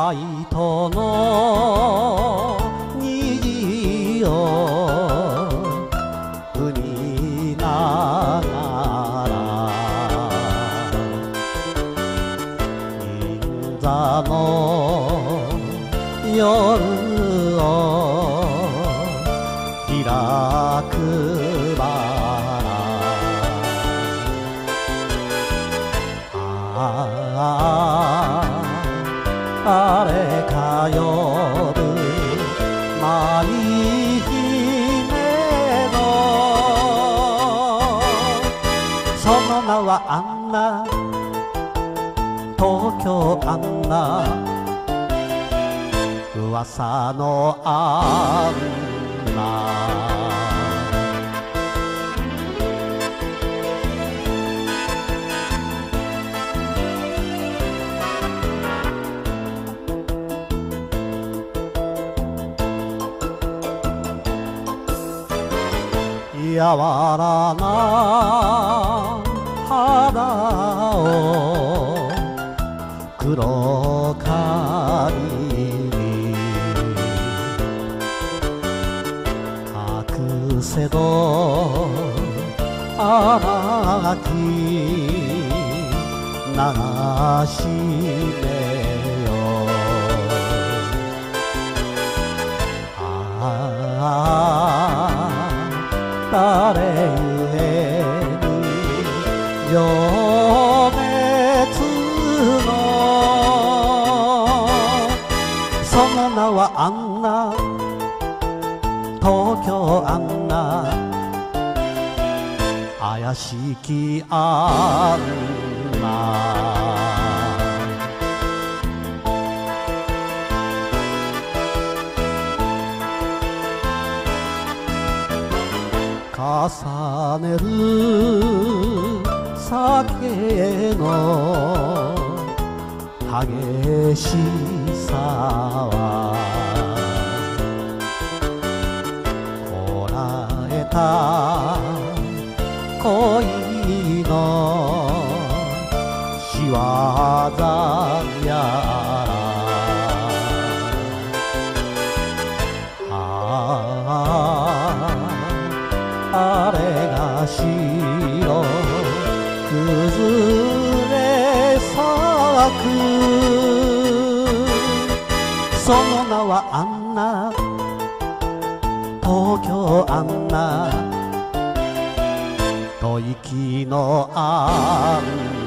ライトの虹を踏みながら銀座の夜を開くバラあれか呼ぶ舞姫のその名はアンナ東京アンナ噂のアンナ柔らな肌を黒髪に隠せど甘き流し目よ誰ゆえに情熱のその名はアンナ東京アンナ怪しきアンナ重ねる酒の激しさはこらえた恋の仕業やらあれが白崩れ咲くその名はアンナ東京アンナ吐息のアンナ